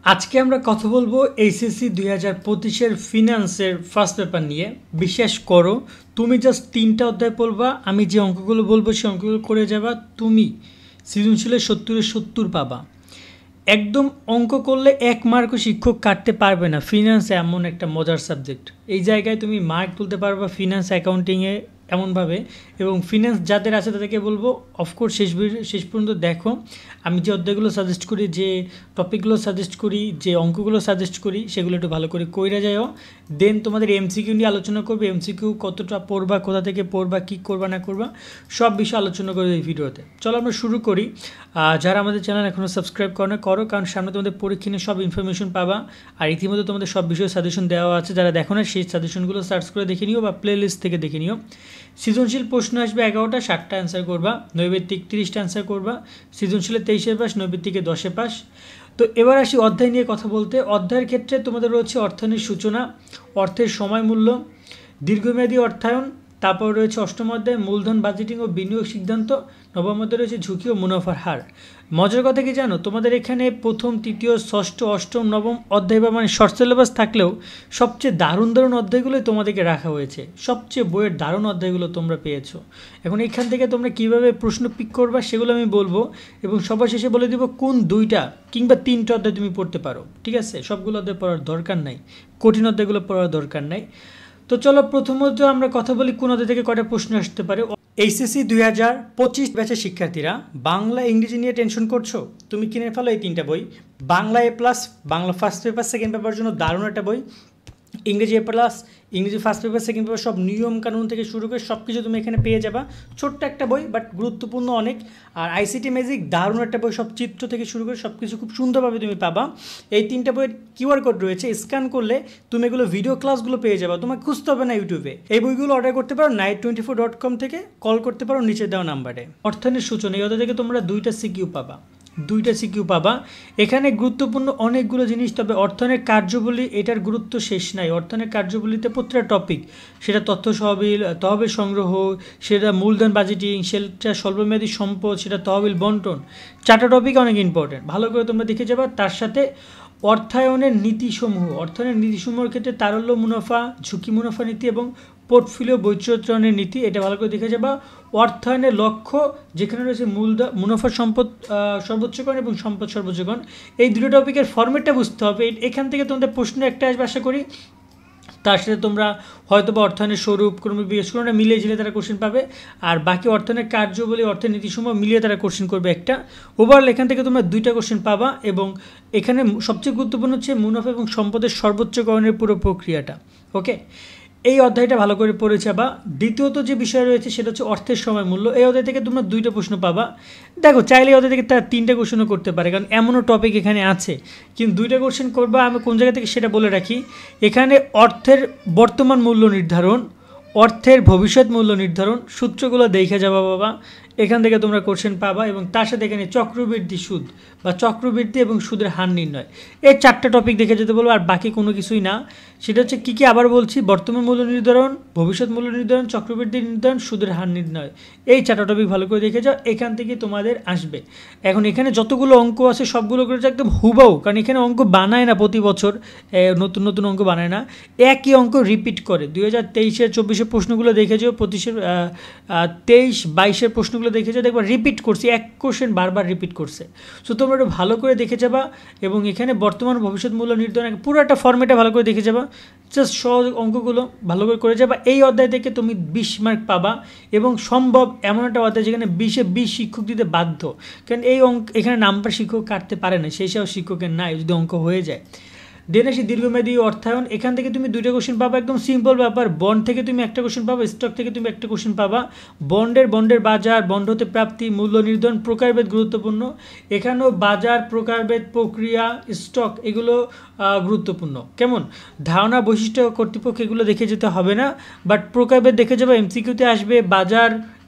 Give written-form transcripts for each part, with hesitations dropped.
আজকে আমরা কথা বলবো এইচএসসি 2025-এর ফিনান্সের ফার্স্ট পেপার নিয়ে। বিশ্বাস করো, তুমি জাস্ট 3টা অধ্যায় পড়বা, আমি যে অঙ্কগুলো বলবো সেই অঙ্কগুলো করে যাবা, তুমি সৃজনশীলের 70-70 পাবা। একদম অঙ্ক করলে 1 মার্কও শিক্ষক কাটতে পারবে না। ফিনান্স এমন একটা মজার সাবজেক্ট, এই জায়গায় তুমি মার্ক তুলতে পারবা ফিনান্স অ্যাকাউন্টিংয়ে এমনভাবে। এবং ফিনান্স যাদের আছে তাদেরকে বলবো অফকোর্স শেষ পর্যন্ত দেখো। আমি যে অধ্যায়গুলো সাজেস্ট করি, যে টপিকগুলো সাজেস্ট করি, যে অঙ্কগুলো সাজেস্ট করি, সেগুলো একটু ভালো করে কইরা যাও। দেন তোমাদের এমসিকিউ নিয়ে আলোচনা করবে, এমসিকিউ কতটা পড়বা, কোথা থেকে পড়বা, কী করবা না করবা, সব বিষয়ে আলোচনা করবে এই ভিডিওতে। চলো আমরা শুরু করি। যারা আমাদের চ্যানেল এখনও সাবস্ক্রাইব করো, কারণ সামনে তোমাদের পরীক্ষা নিয়ে সব ইনফরমেশন পাবা। আর ইতিমধ্যে তোমাদের সব বিষয়ে সাজেশন দেওয়া আছে, যারা দেখো না সেই সাজেশনগুলো সার্চ করে দেখে নিও বা প্লে লিস্ট থেকে দেখে নিও। সৃজনশীল প্রশ্ন আসবে 11টা, 7টা অ্যান্সার করবা। নৈবেত্তিক 30টা অ্যান্সার করবা। সৃজনশীলে 23-এ পাস, নৈবেত্তিকে 10-এ পাস। তো এবার আসি অধ্যায় নিয়ে কথা বলতে। অধ্যায়ের ক্ষেত্রে তোমাদের রয়েছে অর্থায়নের সূচনা, অর্থের সময় মূল্য, দীর্ঘমেয়াদী অর্থায়ন, তারপর রয়েছে অষ্টম অধ্যায় মূলধন বাজেটিং ও বিনিয়োগ সিদ্ধান্ত, নবম অধ্যায় রয়েছে ঝুঁকি ও মুনাফার হার। মজার কথা কি জানো, তোমাদের এখানে প্রথম, তৃতীয়, ষষ্ঠ, অষ্টম, নবম অধ্যায় বা মানে শর্ট সিলেবাস থাকলেও সবচেয়ে দারুণ অধ্যায়গুলোই তোমাদেরকে রাখা হয়েছে। সবচেয়ে বইয়ের দারুণ অধ্যায়গুলো তোমরা পেয়েছো। এখন এখান থেকে তোমরা কীভাবে প্রশ্ন পিক করবা সেগুলো আমি বলবো, এবং সবার শেষে বলে দিব কোন 2টা কিংবা 3টা অধ্যায় তুমি পড়তে পারো। ঠিক আছে, সবগুলো অধ্যায় পড়ার দরকার নাই, কঠিন অধ্যায়গুলো পড়ার দরকার নাই। তো চলো প্রথমত আমরা কথা বলি কোন অধ্যায় থেকে কয়টা প্রশ্ন আসতে পারে। এইচএসসি 2025 ব্যাচের শিক্ষার্থীরা বাংলা ইংরেজি নিয়ে টেনশন করছো, তুমি কিনে ফেলো এই 3টা বই। Bangla A+, Bangla first paper second paper জন্য দারুণ একটা বই। ইংরেজি A+, ইংরেজি ফার্স্ট পেপার সেকেন্ড পেপার সব নিয়ম কানুন থেকে শুরু করে সব কিছু তুমি এখানে পেয়ে যাবা। ছোট্ট একটা বই, বাট গুরুত্বপূর্ণ অনেক। আর আইসিটি ম্যাজিক দারুণ একটা বই, সব চিত্র থেকে শুরু করে সব কিছু খুব সুন্দরভাবে তুমি পাবা। এই 3টা বইয়ের কিউআর কোড রয়েছে, স্ক্যান করলে তুমি এগুলো ভিডিও ক্লাসগুলো পেয়ে যাবা, তোমাকে খুঁজতে হবে না ইউটিউবে। এই বইগুলো অর্ডার করতে পারো night24.com থেকে, কল করতে পারো নিচে দেওয়া নাম্বারে। অর্থায়নের সূচনা, এই অধ্যায় থেকে তোমরা 2টা সিকিউ পাবা। এখানে গুরুত্বপূর্ণ অনেকগুলো জিনিস, তবে অর্থায়নের কার্যবলী এটার গুরুত্ব শেষ নাই। অর্থায়নের কার্যবলীতে প্রতিটা টপিক, সেটা তথ্য তহবিল সংগ্রহ, সেটা মূলধন বাজেটিং, সেটা স্বল্পমেয়াদী সম্পদ, সেটা তহবিল বন্টন, 4টা টপিক অনেক ইম্পর্টেন্ট, ভালো করে তোমরা দেখে যাবা। তার সাথে অর্থায়নের নীতিসমূহের ক্ষেত্রে তারল্য মুনাফা, ঝুঁকি মুনাফা নীতি এবং পোর্টফোলিও বৈচিত্র্যের নীতি, এটা ভালো করে দেখে যাবা। অর্থায়নের লক্ষ্য, যেখানে রয়েছে মুনাফা সম্পদ সর্বোচ্চকরণ এবং সম্পদ সর্বোচ্চকরণ, এই 2টো টপিকের ফরম্যাটটা বুঝতে হবে। এখান থেকে তোমাদের প্রশ্ন একটা আসবে আশা করি। তার সাথে তোমরা হয়তো বা অর্থায়নের স্বরূপ, ক্রমিক বিকাশ কোনটা মিলিয়ে ঝিলে তারা কোশ্চেন পাবে। আর বাকি অর্থায়নের কার্যবলী, অর্থের নীতিসমূহ মিলিয়ে তারা কোশ্চেন করবে একটা। ওভারঅল এখান থেকে তোমরা 2টা কোশ্চেন পাবা। এবং এখানে সবচেয়ে গুরুত্বপূর্ণ হচ্ছে মুনাফা এবং সম্পদের সর্বোচ্চকরণের পুরো প্রক্রিয়াটা। ওকে, এই অধ্যায়টা ভালো করে পড়েছে। বা দ্বিতীয়ত যে বিষয় রয়েছে সেটা হচ্ছে অর্থের সময় মূল্য। এই অধ্যায় থেকে তোমরা 2টা প্রশ্ন পাবা। দেখো, চাইলে এই অধ্যায় থেকে তারা 3টা কোশ্চেনও করতে পারে, কারণ এমনও টপিক এখানে আছে। কিন্তু 2টা কোশ্চেন করবা, আমি কোন জায়গা থেকে সেটা বলে রাখি। এখানে অর্থের বর্তমান মূল্য নির্ধারণ, অর্থের ভবিষ্যৎ মূল্য নির্ধারণ, সূত্রগুলো দেখে যাবা বাবা, এখান থেকে তোমরা কোশ্চেন পাবা। এবং তার সাথে এখানে চক্রবৃদ্ধি সুদ বা চক্রবৃদ্ধি এবং সুদের হার নির্ণয়, এই 4টা টপিক দেখে যেতে বলবো। আর বাকি কোনো কিছুই না। সেটা হচ্ছে কী কী আবার বলছি, বর্তমান মূল্য নির্ধারণ, ভবিষ্যৎ মূল্য নির্ধারণ, চক্রবৃদ্ধি নির্ধারণ, সুদের হার নির্ণয়, এই 4টা টপিক ভালো করে দেখে যাও, এখান থেকে তোমাদের আসবে। এখন এখানে যতগুলো অঙ্ক আছে সবগুলো করেছে একদম হুবাহু, কারণ এখানে অঙ্ক বানায় না প্রতি বছর, নতুন নতুন অঙ্ক বানায় না, একই অঙ্ক রিপিট করে। 2023-এর 24-এর প্রশ্নগুলো দেখে যাও, 23-22-এর প্রশ্নগুলো দেখে যাও, দেখবা রিপিট করছি, এক কোশ্চেন বারবার রিপিট করছে। সো তোমরা একটু ভালো করে দেখে যাবা। এবং এখানে বর্তমান ভবিষ্যৎ মূল্য নির্ধারণ পুরো একটা ফর্মেটে ভালো করে দেখে যাবা। জাস্ট সহজ অঙ্কগুলো ভালো করে যাবা। এই অধ্যায় থেকে তুমি 20 মার্ক পাবা। এবং সম্ভব এমন একটা অধ্যায় যেখানে 20-এ 20 শিক্ষক দিতে বাধ্য, কারণ এই অঙ্ক এখানে নাম্বার শিক্ষক কাটতে পারে না, সেই সব শিক্ষকের নাই যদি অঙ্ক হয়ে যায়। দেন আসি দীর্ঘমেয়াদী অর্থায়ন। এখান থেকে তুমি 2টা কোশ্চেন পাবা, একদম সিম্পল ব্যাপার। বন্ড থেকে তুমি একটা কোশ্চেন পাবা, স্টক থেকে তুমি একটা কোশ্চেন পাবা। বন্ডের বাজার, বন্ড হতে প্রাপ্তি, মূল্য নির্ধারণ, প্রকারভেদ গুরুত্বপূর্ণ। এখানেও বাজার, প্রকারভেদ, প্রক্রিয়া, স্টক এগুলো গুরুত্বপূর্ণ। কেমন ধারণা, বৈশিষ্ট্য, কর্তৃপক্ষ এগুলো দেখে যেতে হবে না, বাট প্রকারভেদ দেখে যাবে, এমসিকিউতে আসবে। বাজার,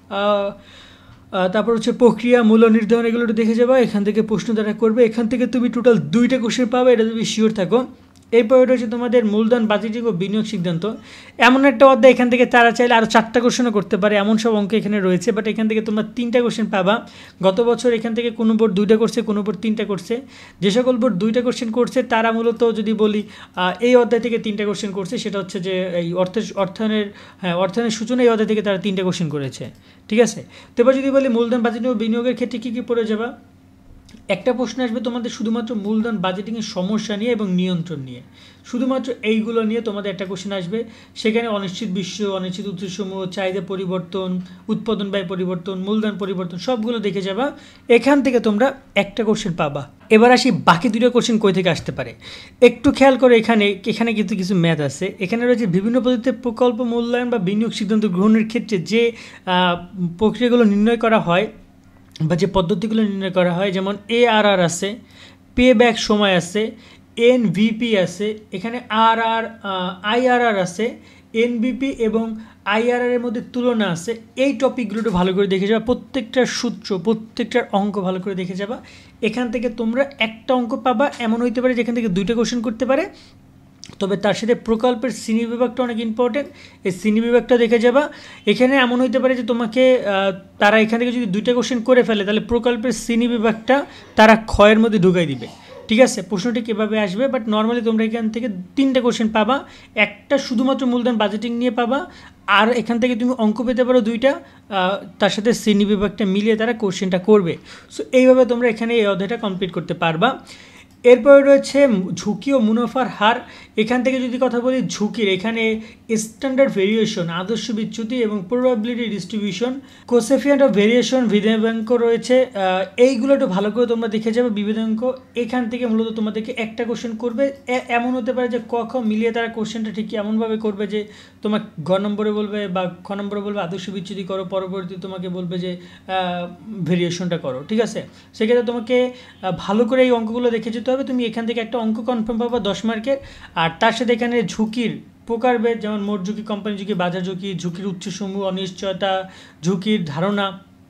তারপর হচ্ছে প্রক্রিয়া, মূল্য নির্ধারণ এগুলো একটু দেখে যাবা, এখান থেকে প্রশ্ন দ্বারা করবে। এখান থেকে তুমি টোটাল 2টা কোশ্চেন পাবে, এটা তুমি শিওর থাকো। এরপরে রয়েছে তোমাদের মূলধন বাজেটিং ও বিনিয়োগ সিদ্ধান্ত। এমন একটা অধ্যায়, এখান থেকে তারা চাইলে আরও 4টা কোশ্চেনও করতে পারে, এমন সব অঙ্ক এখানে রয়েছে। বাট এখান থেকে তোমরা 3টা কোশ্চেন পাবা। গত বছর এখান থেকে কোনো বোর্ড 2টা করছে, কোনো বোর্ড 3টা করছে। যে সকল বোর্ড 2টা কোশ্চেন করছে তারা মূলত যদি বলি এই অধ্যায় থেকে 3টা কোশ্চেন করছে, সেটা হচ্ছে যে এই অর্থায়নের সূচনা, এই অধ্যায় থেকে তারা 3টা কোশ্চেন করেছে। ঠিক আছে, তো এবার যদি বলি মূলধন বাজেটিং ও বিনিয়োগের ক্ষেত্রে কী কী পড়ে যাবা, একটা প্রশ্ন আসবে তোমাদের শুধুমাত্র মূলধন বাজেটিংয়ের সমস্যা নিয়ে এবং নিয়ন্ত্রণ নিয়ে, শুধুমাত্র এইগুলো নিয়ে তোমাদের একটা কোশ্চেন আসবে। সেখানে অনিশ্চিত বিশ্ব, অনিশ্চিত উৎসসমূহ, চাহিদা পরিবর্তন, উৎপাদন ব্যয় পরিবর্তন, মূলধন পরিবর্তন, সবগুলো দেখে যাবা। এখান থেকে তোমরা একটা কোশ্চেন পাবা। এবার আসি বাকি 2টা কোশ্চেন কই থেকে আসতে পারে, একটু খেয়াল করে। এখানে কিন্তু কিছু ম্যাথ আছে। এখানে রয়েছে বিভিন্ন পদ্ধতিতে প্রকল্প মূল্যায়ন বা বিনিয়োগ সিদ্ধান্ত গ্রহণের ক্ষেত্রে যে প্রক্রিয়াগুলো নির্ণয় করা হয় বা যে পদ্ধতিগুলো নির্ণয় করা হয়, যেমন ARR আছে, পে ব্যাক সময় আছে, NVP আছে, এখানে IRR আছে, NBP এবং IRR এর মধ্যে তুলনা আছে। এই টপিকগুলো একটু ভালো করে দেখে যাবা, প্রত্যেকটার সূত্র, প্রত্যেকটার অঙ্ক ভালো করে দেখে যাবা। এখান থেকে তোমরা একটা অঙ্ক পাবা। এমন হইতে পারে যেখান থেকে 2টা কোশ্চেন করতে পারে, তবে তার সাথে প্রকল্পের শ্রেণী বিভাগটা অনেক ইম্পর্টেন্ট, এই শ্রেণী বিভাগটা দেখে যাবা। এখানে এমন হইতে পারে যে তোমাকে তারা এখান থেকে যদি 2টা কোশ্চেন করে ফেলে, তাহলে প্রকল্পের শ্রেণী বিভাগটা তারা ক্ষয়ের মধ্যে ঢুকাই দিবে। ঠিক আছে, প্রশ্নটি কীভাবে আসবে, বাট নর্মালি তোমরা এখান থেকে 3টা কোশ্চেন পাবা। একটা শুধুমাত্র মূলধন বাজেটিং নিয়ে পাবা, আর এখান থেকে তুমি অঙ্ক পেতে পারো 2টা, তার সাথে শ্রেণী বিভাগটা মিলিয়ে তারা কোশ্চেনটা করবে। সো এইভাবে তোমরা এখানে এই অধ্যায়টা কমপ্লিট করতে পারবা। এরপরে রয়েছে ঝুঁকি ও মুনাফার হার। এখান থেকে যদি কথা বলি ঝুঁকির, এখানে স্ট্যান্ডার্ড ভেরিয়েশন, আদর্শ বিচ্যুতি এবং probability distribution, coefficient of variation, বিভেদাঙ্ক রয়েছে। এইগুলো একটু ভালো করে তোমরা দেখে যাবে। বিভেদাঙ্ক এখান থেকে মূলত তোমাদেরকে একটা কোশ্চেন করবে। এমন হতে পারে যে ক খ মিলিয়ে তারা কোশ্চেনটা ঠিক এমনভাবে করবে যে তোমার ঘ নম্বরে বলবে বা খ নম্বরে বলবে আদর্শ বিচ্যুতি করো, পরবর্তী তোমাকে বলবে যে ভেরিয়েশনটা করো। ঠিক আছে, সেক্ষেত্রে তোমাকে ভালো করে এই অঙ্কগুলো দেখে যেতে হবে। তুমি এখান থেকে একটা অঙ্ক কনফার্ম পাবা 10 মার্কের। আর তার সাথে এখানে ঝুঁকির প্রকারভেদ, যেমন মোট ঝুঁকি, কোম্পানি ঝুঁকি, বাজার ঝুঁকি, ঝুঁকির উৎসসমূহ, অনিশ্চয়তা, ঝুঁকির ধারণা,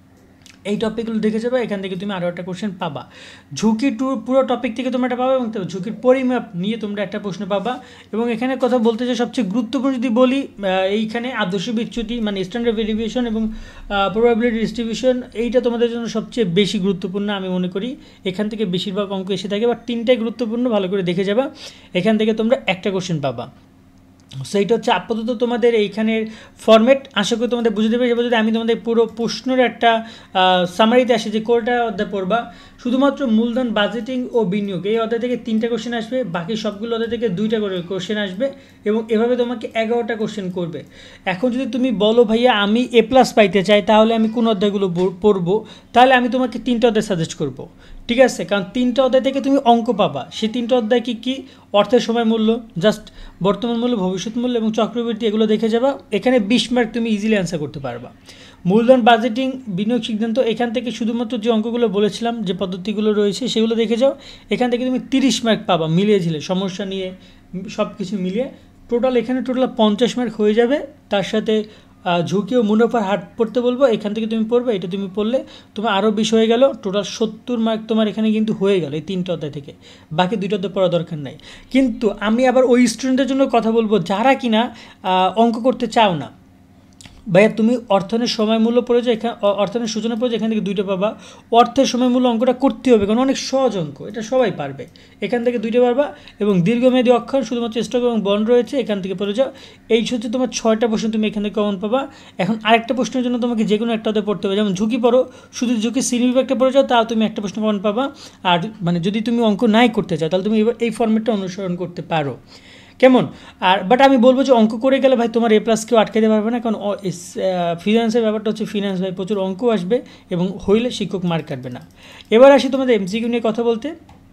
এই টপিকগুলো দেখে যাবে। এখান থেকে তুমি আরও একটা কোশ্চেন পাবা। ঝুঁকি পুরো টপিক থেকে তোমরা একটা পাবা, এবং ঝুঁকির পরিমাপ নিয়ে তোমরা একটা প্রশ্ন পাবা। এবং এখানে কথা বলতে যে সবচেয়ে গুরুত্বপূর্ণ যদি বলি, এইখানে আদর্শ বিচ্যুতি মানে স্ট্যান্ডার্ড ভেরিয়েশন এবং প্রবাবিলিটি ডিস্ট্রিবিউশন, এইটা তোমাদের জন্য সবচেয়ে বেশি গুরুত্বপূর্ণ আমি মনে করি। এখান থেকে বেশিরভাগ অঙ্ক এসে থাকে, বা 3টাই গুরুত্বপূর্ণ, ভালো করে দেখে যাবা। এখান থেকে তোমরা একটা কোশ্চেন পাবা। সেইটা হচ্ছে আপাতত তোমাদের এইখানের ফরম্যাট। আশা করি তোমাদের বুঝতে পেরেছি। যদি আমি তোমাদের পুরো প্রশ্নের একটা সামারিতে আসি যে কোনটা অধ্যায় পড়বা, শুধুমাত্র মূলধন বাজেটিং ও বিনিয়োগ এই অধ্যায় থেকে 3টা কোশ্চেন আসবে, বাকি সবগুলো অধ্যায় থেকে 2টা করে কোশ্চেন আসবে, এবং এভাবে তোমাকে 11টা কোশ্চেন করবে। এখন যদি তুমি বলো ভাইয়া আমি A+ পাইতে চাই, তাহলে আমি কোন অধ্যায়গুলো পড়বো, তাহলে আমি তোমাকে 3টা অধ্যায় সাজেস্ট করব। ঠিক আছে, কারণ 3টা অধ্যায় থেকে তুমি অঙ্ক পাবা। সেই 3টা অধ্যায় কী? অর্থের সময় মূল্য, জাস্ট বর্তমান মূল্য, ভবিষ্যৎ মূল্য এবং চক্রবৃদ্ধি, এগুলো দেখে যাবা। এখানে 20 মার্ক তুমি ইজিলি অ্যান্সার করতে পারবা। মূলধন বাজেটিং, বিনিয়োগ সিদ্ধান্ত, এখান থেকে শুধুমাত্র যে অঙ্কগুলো বলেছিলাম, যে পদ্ধতিগুলো রয়েছে সেগুলো দেখে যাও। এখান থেকে তুমি 30 মার্ক পাবা, মিলিয়ে ঝিলে সমস্যা নিয়ে সব কিছু মিলিয়ে এখানে টোটাল 50 মার্ক হয়ে যাবে। তার সাথে ঝুঁকি ও মুনাফার হার পড়তে বলবো, এখান থেকে তুমি পড়বে। এটা তুমি পড়লে তোমার আরও 20 হয়ে গেল, টোটাল 70 মার্ক তোমার এখানে কিন্তু হয়ে গেল এই 3টা অধ্যায় থেকে। বাকি 2টা অধ্যায় পড়া দরকার নাই। কিন্তু আমি আবার ওই স্টুডেন্টদের জন্য কথা বলবো যারা কিনা অঙ্ক করতে চাও না। ভাইয়া তুমি অর্থনের সময় মূল্য পড়েছো, এখানে অর্থনের সূচনা পড়েছো, এখান থেকে 2টা পাবা। অর্থের সময় মূল্য অঙ্কটা করতে হবে, কারণ অনেক সহজ অঙ্ক, এটা সবাই পারবে। এখান থেকে 2টা পারবা। এবং দীর্ঘমেয়াদী অক্ষর, শুধুমাত্র স্টক এবং বন্ড রয়েছে, এখান থেকে পড়ে যাও। এই হচ্ছে তোমার 6টা প্রশ্ন, তুমি এখান থেকে কমন পাবা। এখন আরেকটা প্রশ্নের জন্য তোমাকে যে কোনো একটা পড়তে হবে, যেমন ঝুঁকি পড়ো, শুধু ঝুঁকি শ্রেণী বিভাগটা পড়ে যাও, তাও তুমি একটা প্রশ্ন কমন পাবা। আর মানে যদি তুমি অঙ্ক নাই করতে চাও, তাহলে তুমি এই ফর্মেটটা অনুসরণ করতে পারো, কেমন? আর বাট আমি বলবো যে অঙ্ক করে গেলে ভাই তোমার A+ কেউ আটকাতে পারবে না, কারণ ফিনান্সের ব্যাপারটা হচ্ছে ফিনান্স ভাই, প্রচুর অঙ্ক আসবে এবং হইলে শিক্ষক মার্ক কাটবে না। এবার আসি তোমাদের MCQ নিয়ে কথা বলতে।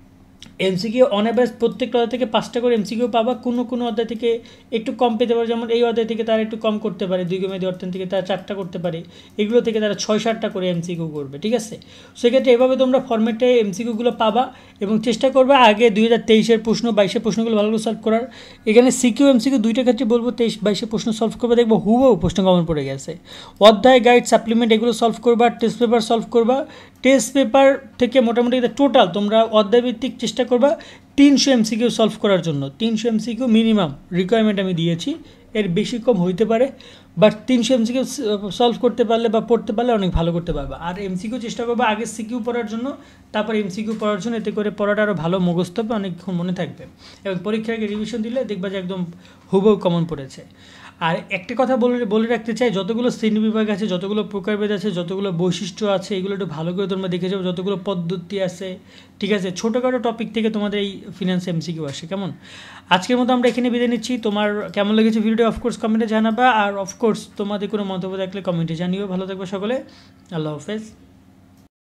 এমসিকিউ অন অ্যাভারেজ প্রত্যেকটা অধ্যায় থেকে 5টা করে এমসিকিউ পাবা। কোনো অধ্যায় থেকে একটু কম পেতে পারে, যেমন এই অধ্যায় থেকে তারা একটু কম করতে পারে, দীর্ঘমেয়াদী অর্থনীতি থেকে তারা 4টা করতে পারে, এগুলো থেকে তারা 6-7টা করে এমসিকিউ করবে। ঠিক আছে, সেক্ষেত্রে এভাবে তোমরা ফরম্যাটে এমসিকিউগুলো পাবা এবং চেষ্টা করবে আগে 2023-এর প্রশ্ন, 22-এর প্রশ্নগুলো ভালো করে সলভ করার। এখানে সিকিউ এমসিকিউ 2টা ক্ষেত্রে বলবো 23-22-এর প্রশ্ন সলভ করবে, দেখবো হুবহু প্রশ্ন কমন পড়ে গেছে। অধ্যায়, গাইড, সাপ্লিমেন্ট এগুলো সলভ করবা, টেস্ট পেপার সলভ করবা, টেস্ট পেপার থেকে মোটামুটি টোটাল তোমরা অধ্যায়ভিত্তিক চেষ্টা করবা 300 এমসিকিউ সলভ করার জন্য। 300 এমসিকিউ মিনিমাম রিকোয়ারমেন্ট আমি দিয়েছি, এর বেশি কম হইতে পারে, বাট 300 এমসিকিউ সলভ করতে পারলে বা পড়তে পারলে অনেক ভালো করতে পারবে। আর এমসিকিউ চেষ্টা করবে আগে সিকিউ পড়ার জন্য, তারপর এমসিকিউ পড়ার জন্য, এতে করে পড়াটা আরও ভালো মুখস্থ হবে, অনেকক্ষণ মনে থাকবে, এবং পরীক্ষার আগে রিভিশন দিলে দেখবা যে একদম হুবহু কমন পড়েছে। আর একটা কথা বলে রাখতে চাই, যতগুলো শ্রেণীবিভাগ আছে, যতগুলো প্রকারভেদ আছে, যতগুলো বৈশিষ্ট্য আছে, এগুলো একটু ভালো করে তোমরা দেখে যাও, যতগুলো পদ্ধতি আছে, ঠিক আছে, ছোটোখাটো টপিক থেকে তোমাদের এই ফিনান্স এমসিকিউ আসে। কেমন? আজকের মতো আমরা এখানে বিদায় নিচ্ছি। তোমার কেমন লেগেছে ভিডিওটি অফকোর্স কমেন্টে জানাবা, আর অফকোর্স তোমাদের কোনো মন্তব্য থাকলে কমেন্টে জানিও। ভালো থাকবে সকলে, আল্লাহ হাফেজ।